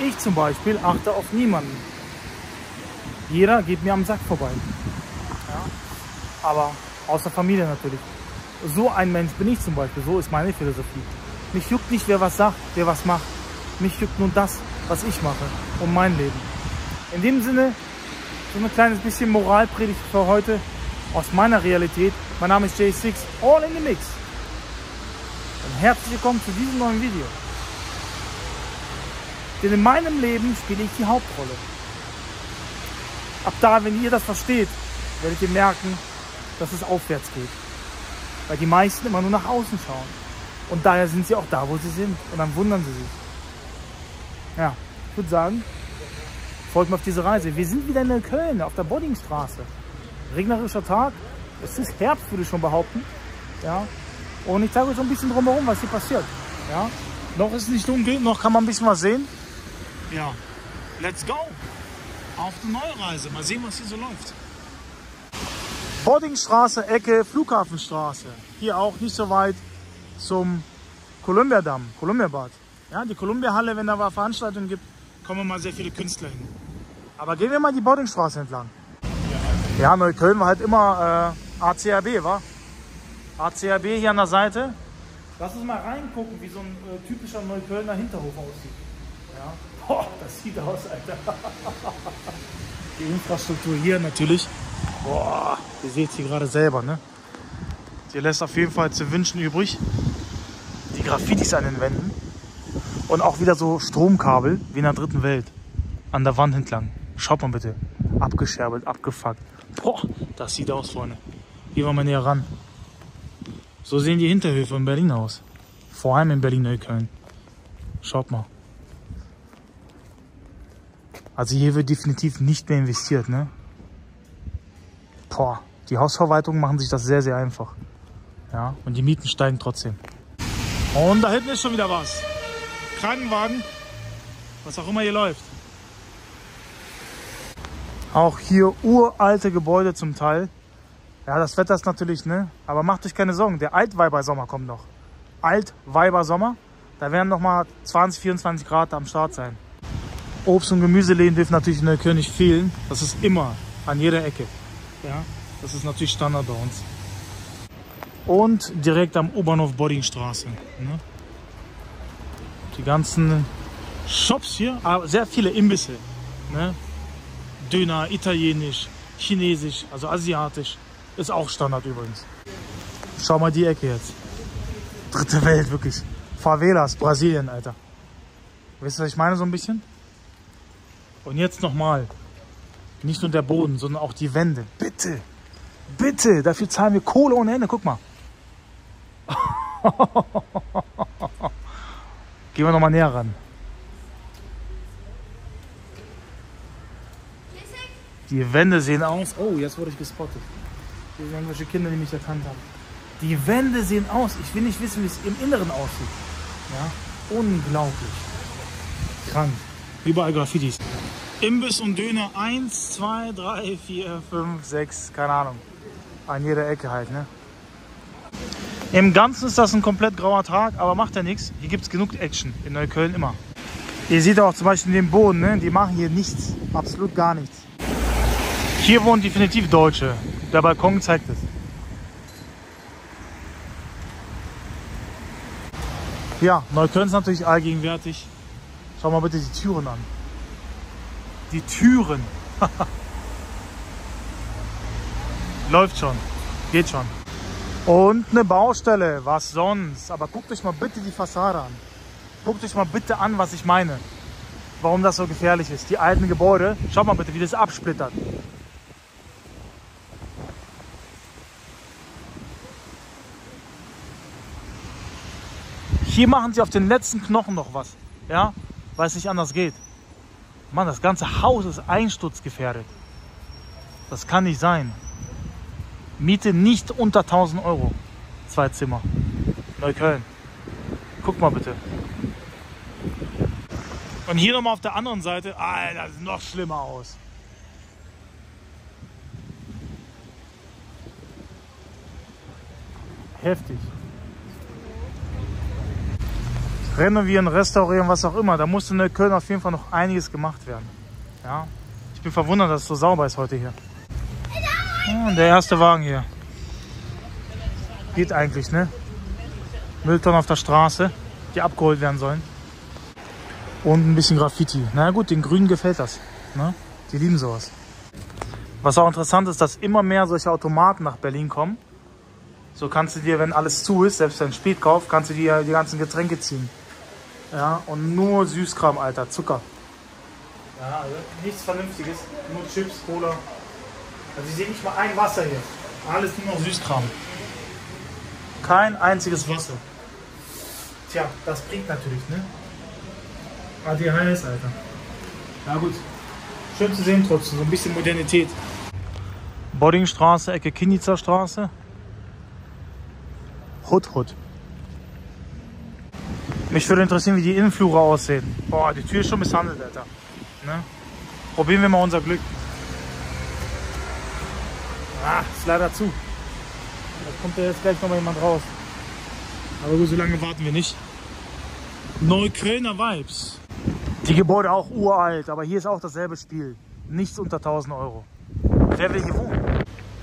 Ich zum Beispiel achte auf niemanden. Jeder geht mir am Sack vorbei. Ja? Aber außer Familie natürlich. So ein Mensch bin ich zum Beispiel. So ist meine Philosophie. Mich juckt nicht, wer was sagt, wer was macht. Mich juckt nur das, was ich mache und mein Leben. In dem Sinne, so ein kleines bisschen Moralpredigt für heute aus meiner Realität. Mein Name ist J6, all in the mix. Und herzlich willkommen zu diesem neuen Video. Denn in meinem Leben spiele ich die Hauptrolle. Ab da, wenn ihr das versteht, werdet ihr merken, dass es aufwärts geht. Weil die meisten immer nur nach außen schauen. Und daher sind sie auch da, wo sie sind. Und dann wundern sie sich. Ja, ich würde sagen, folgt mir auf diese Reise. Wir sind wieder in Neukölln, auf der Boddingstraße. Regnerischer Tag. Es ist Herbst, würde ich schon behaupten. Ja. Und ich zeige euch so ein bisschen drumherum, was hier passiert. Ja. Noch ist es nicht dunkel, noch kann man ein bisschen was sehen. Ja, let's go. Auf die Neureise. Mal sehen, was hier so läuft. Boddingstraße, Ecke Flughafenstraße. Hier auch nicht so weit zum Columbiadamm, Columbiabad. Ja, die Columbia-Halle, wenn da mal Veranstaltungen gibt, kommen mal sehr viele Künstler hin. Aber gehen wir mal die Boddingstraße entlang. Ja, Neukölln war halt immer ACAB, wa? ACAB hier an der Seite. Lass uns mal reingucken, wie so ein typischer Neuköllner Hinterhof aussieht. Ja. Boah, das sieht aus, Alter. Die Infrastruktur hier natürlich. Boah, ihr seht sie gerade selber, ne? Die lässt auf jeden Fall zu wünschen übrig. Die Graffitis an den Wänden. Und auch wieder so Stromkabel wie in der dritten Welt. An der Wand entlang. Schaut mal bitte. Abgescherbelt, abgefuckt. Boah, das sieht aus, Freunde. Gehen wir mal näher ran. So sehen die Hinterhöfe in Berlin aus. Vor allem in Berlin-Neukölln. Schaut mal. Also hier wird definitiv nicht mehr investiert, ne? Boah, die Hausverwaltungen machen sich das sehr, sehr einfach. Ja, und die Mieten steigen trotzdem. Und da hinten ist schon wieder was. Krankenwagen, was auch immer hier läuft. Auch hier uralte Gebäude zum Teil. Ja, das Wetter ist natürlich, ne? Aber macht euch keine Sorgen, der Altweibersommer kommt noch. Altweibersommer, da werden noch mal 20, 24 Grad am Start sein. Obst- und Gemüseläden dürfen natürlich in Neukölln nicht fehlen. Das ist immer an jeder Ecke. Ja, das ist natürlich Standard bei uns. Und direkt am U-Bahnhof Boddingstraße. Ne? Die ganzen Shops hier, aber sehr viele Imbisse. Ne? Döner, italienisch, chinesisch, also asiatisch. Ist auch Standard übrigens. Schau mal die Ecke jetzt. Dritte Welt, wirklich. Favelas, Brasilien, Alter. Wisst ihr, was ich meine so ein bisschen? Und jetzt nochmal. Nicht nur der Boden, sondern auch die Wände. Bitte, bitte, dafür zahlen wir Kohle ohne Ende. Guck mal. Gehen wir nochmal näher ran. Die Wände sehen aus. Oh, jetzt wurde ich gespottet. Hier sind irgendwelche Kinder, die mich erkannt haben. Die Wände sehen aus. Ich will nicht wissen, wie es im Inneren aussieht. Ja, unglaublich. Krank. Überall Graffitis. Imbiss und Döner 1, 2, 3, 4, 5, 6, keine Ahnung. An jeder Ecke halt, ne? Im Ganzen ist das ein komplett grauer Tag, aber macht ja nichts. Hier gibt es genug Action, in Neukölln immer. Ihr seht auch zum Beispiel den Boden, ne? Die machen hier nichts, absolut gar nichts. Hier wohnen definitiv Deutsche. Der Balkon zeigt es. Ja, Neukölln ist natürlich allgegenwärtig. Schau mal bitte die Türen an. Die Türen. Läuft schon. Geht schon. Und eine Baustelle. Was sonst? Aber guckt euch mal bitte die Fassade an. Guckt euch mal bitte an, was ich meine. Warum das so gefährlich ist. Die alten Gebäude. Schaut mal bitte, wie das absplittert. Hier machen sie auf den letzten Knochen noch was. Ja? Weil es nicht anders geht. Mann, das ganze Haus ist einsturzgefährdet. Das kann nicht sein. Miete nicht unter 1000 Euro. 2 Zimmer. Neukölln. Guck mal bitte. Und hier nochmal auf der anderen Seite. Alter, das sieht noch schlimmer aus. Heftig. renovieren, restaurieren, was auch immer. Da musste in Neukölln auf jeden Fall noch einiges gemacht werden. Ja? Ich bin verwundert, dass es so sauber ist heute hier. Und der erste Wagen hier. Geht eigentlich, ne? Mülltonnen auf der Straße, die abgeholt werden sollen. Und ein bisschen Graffiti. Na ja, gut, den Grünen gefällt das. Ne? Die lieben sowas. Was auch interessant ist, dass immer mehr solche Automaten nach Berlin kommen. So kannst du dir, wenn alles zu ist, selbst wenn Spätkauf, kannst du dir die ganzen Getränke ziehen. Ja, und nur Süßkram, Alter, Zucker. Ja, also nichts Vernünftiges, nur Chips, Cola. Also ich sehe nicht mal ein Wasser hier. Alles nur noch Süßkram. Kein einziges Wasser. Tja, das bringt natürlich, ne? ADHS, Alter. Ja gut. Schön zu sehen trotzdem, so ein bisschen Modernität. Boddingstraße, Ecke Kinnitzer Straße. Hut. Mich würde interessieren, wie die Innenflure aussehen. Boah, die Tür ist schon misshandelt, Alter. Ne? Probieren wir mal unser Glück. Ah, ist leider zu. Da kommt ja jetzt gleich noch mal jemand raus. Aber gut, so lange warten wir nicht. Neuköllner Vibes. Die Gebäude auch uralt, aber hier ist auch dasselbe Spiel. Nichts unter 1000 Euro. Wer will hier wohnen?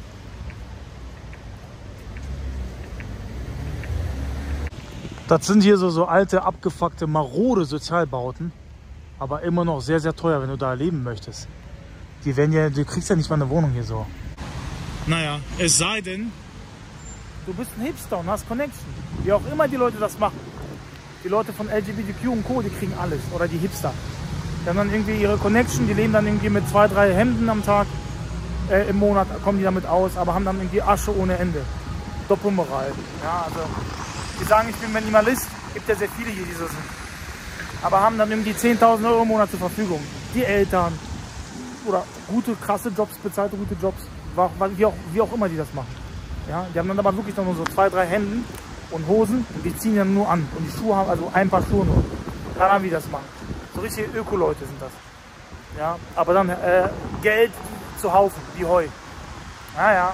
Das sind hier so alte, abgefuckte, marode Sozialbauten. Aber immer noch sehr, sehr teuer, wenn du da leben möchtest. Du kriegst ja nicht mal eine Wohnung hier so. Naja, es sei denn, du bist ein Hipster und hast Connection. Wie auch immer die Leute das machen. Die Leute von LGBTQ und Co., die kriegen alles. Oder die Hipster. Die haben dann irgendwie ihre Connection, die leben dann irgendwie mit 2, 3 Hemden am Tag. Im Monat kommen die damit aus, aber haben dann irgendwie Asche ohne Ende. Doppelmoral. Ja, also, die sagen, ich bin Minimalist. Gibt ja sehr viele hier, die so sind. Aber haben dann irgendwie 10.000 Euro im Monat zur Verfügung. Die Eltern. Oder gute, krasse Jobs, bezahlte gute Jobs. Wie auch immer die das machen. Ja, die haben dann aber wirklich noch nur so 2, 3 Hemden und Hosen und die ziehen ja nur an. Und die Schuhe haben, also ein paar Schuhe nur. Keine Ahnung, wie die das machen. So richtige Öko-Leute sind das. Ja, aber dann Geld zu Haufen, wie Heu. Naja.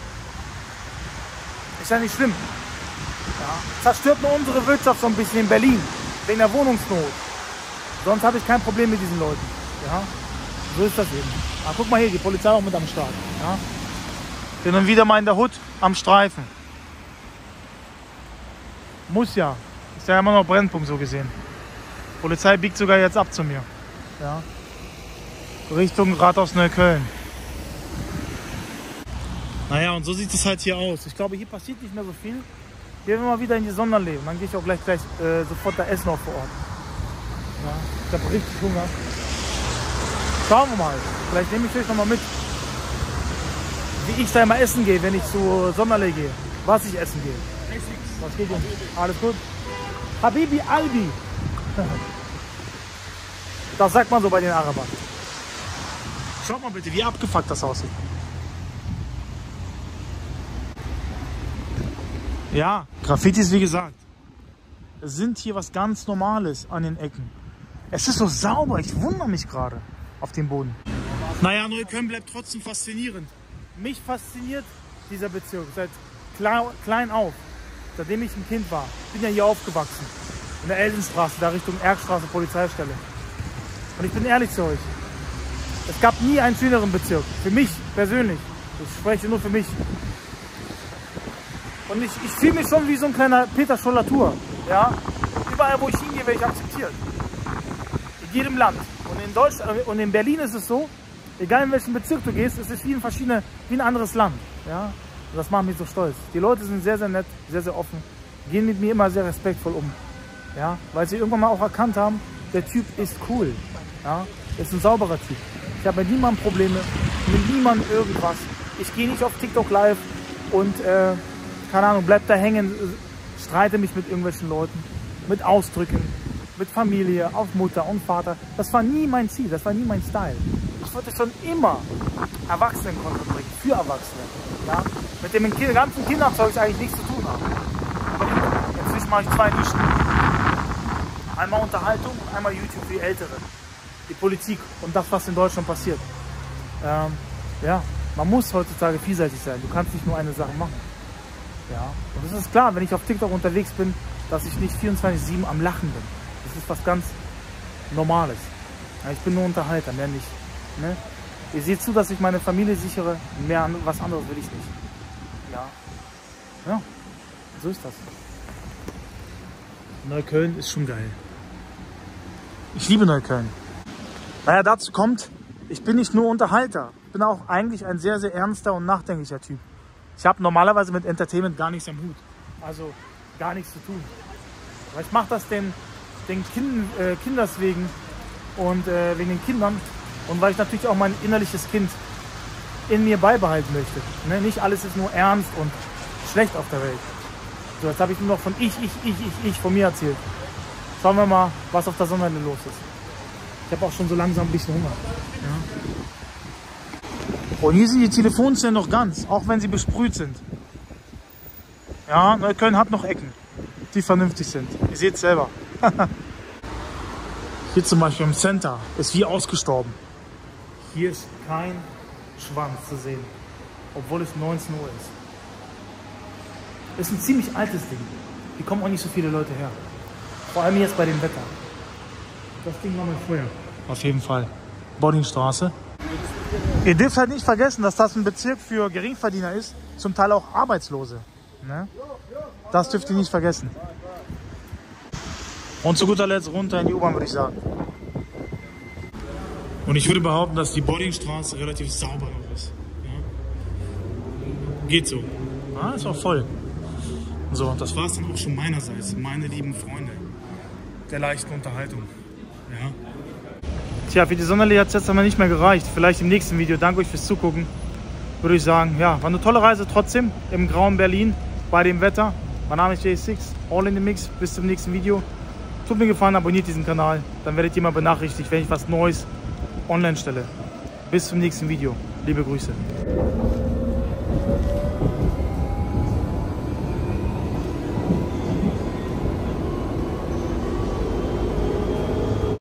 Ist ja nicht schlimm. Ja. Zerstört nur unsere Wirtschaft so ein bisschen in Berlin. Wegen der Wohnungsnot. Sonst habe ich kein Problem mit diesen Leuten. Ja. So ist das eben. Ah, guck mal hier, die Polizei auch mit am Start. Ja. Bin dann wieder mal in der Hut am Streifen. Muss ja. Ist ja immer noch Brennpunkt so gesehen. Polizei biegt sogar jetzt ab zu mir. Ja. Richtung Rathaus Neukölln. Naja, und so sieht es halt hier aus. Ich glaube, hier passiert nicht mehr so viel. Gehen wir mal wieder in die Sonderleben. Dann gehe ich auch gleich sofort da essen auch vor Ort. Ja, ich habe richtig Hunger. Schauen wir mal. Vielleicht nehme ich euch noch mal mit, wie ich da immer essen gehe, wenn ich zu Sonderlee gehe. Was ich essen gehe. Was geht denn? Alles gut? Habibi Albi. Das sagt man so bei den Arabern. Schaut mal bitte, wie abgefuckt das aussieht. Ja, Graffitis, wie gesagt, sind hier was ganz Normales an den Ecken. Es ist so sauber, ich wundere mich gerade auf dem Boden. Naja, Neukölln bleibt trotzdem faszinierend. Mich fasziniert dieser Bezirk seit klein auf, seitdem ich ein Kind war. Ich bin ja hier aufgewachsen, in der Elsenstraße, da Richtung Erkstraße, Polizeistelle. Und ich bin ehrlich zu euch, es gab nie einen schöneren Bezirk, für mich persönlich. Ich spreche nur für mich. Und ich fühle mich schon wie so ein kleiner Peter Schollatur. Ja? Überall, wo ich hingehe, werde ich akzeptiert. In jedem Land. Und in Deutschland und in Berlin ist es so, egal in welchen Bezirk du gehst, es ist wie ein anderes Land. Ja? Und das macht mich so stolz. Die Leute sind sehr, sehr nett, sehr, sehr offen, gehen mit mir immer sehr respektvoll um. Ja? Weil sie irgendwann mal auch erkannt haben, der Typ ist cool. Ja? Ist ein sauberer Typ. Ich habe mit niemandem Probleme, mit niemandem irgendwas. Ich gehe nicht auf TikTok live und keine Ahnung, bleib da hängen, streite mich mit irgendwelchen Leuten, mit Ausdrücken, mit Familie, auf Mutter und Vater. Das war nie mein Ziel, das war nie mein Style. Ich wollte schon immer Erwachsenen-Content bringen, für Erwachsene. Ja? Mit dem ganzen Kinderzeug eigentlich nichts zu tun haben. Aber inzwischen mache ich 2 Nischen. Einmal Unterhaltung, einmal YouTube für die Ältere. Die Politik und das, was in Deutschland passiert. Ja, man muss heutzutage vielseitig sein. Du kannst nicht nur eine Sache machen. Ja, und es ist klar, wenn ich auf TikTok unterwegs bin, dass ich nicht 24/7 am Lachen bin. Das ist was ganz Normales. Ja, ich bin nur Unterhalter, mehr nicht. Ne? Ihr seht zu, dass ich meine Familie sichere, was anderes will ich nicht. Ja. Ja, so ist das. Neukölln ist schon geil. Ich liebe Neukölln. Naja, dazu kommt, ich bin nicht nur Unterhalter. Ich bin auch eigentlich ein sehr, sehr ernster und nachdenklicher Typ. Ich habe normalerweise mit Entertainment gar nichts am Hut. Also gar nichts zu tun. Aber ich mache das den Kinders wegen und wegen den Kindern. Und weil ich natürlich auch mein innerliches Kind in mir beibehalten möchte. Ne? Nicht alles ist nur ernst und schlecht auf der Welt. So, jetzt habe ich nur noch von ich von mir erzählt. Schauen wir mal, was auf der Sonnenwende los ist. Ich habe auch schon so langsam ein bisschen Hunger. Ja. Und hier sind die Telefonzellen noch ganz, auch wenn sie besprüht sind. Ja, Neukölln hat noch Ecken, die vernünftig sind. Ihr seht es selber. Hier zum Beispiel im Center ist wie ausgestorben. Hier ist kein Schwanz zu sehen, obwohl es 19 Uhr ist. Ist ein ziemlich altes Ding. Hier kommen auch nicht so viele Leute her. Vor allem jetzt bei dem Wetter. Das Ding war mal vorher. Auf jeden Fall. Boddingstraße. Ihr dürft halt nicht vergessen, dass das ein Bezirk für Geringverdiener ist. Zum Teil auch Arbeitslose. Ne? Das dürft ihr nicht vergessen. Und zu guter Letzt runter in die U-Bahn, würde ich sagen. Und ich würde behaupten, dass die Boddingstraße relativ sauber noch ist. Ja? Geht so. Ah, ist auch voll. So, das war es dann auch schon meinerseits, meine lieben Freunde der leichten Unterhaltung. Ja. Tja, für die Sonderlee hat es jetzt aber nicht mehr gereicht. Vielleicht im nächsten Video. Danke euch fürs Zugucken. Würde ich sagen, ja, war eine tolle Reise trotzdem im grauen Berlin bei dem Wetter. Mein Name ist J6, All in the Mix. Bis zum nächsten Video. Tut mir gefallen, abonniert diesen Kanal. Dann werdet ihr mal benachrichtigt, wenn ich was Neues online stelle. Bis zum nächsten Video. Liebe Grüße.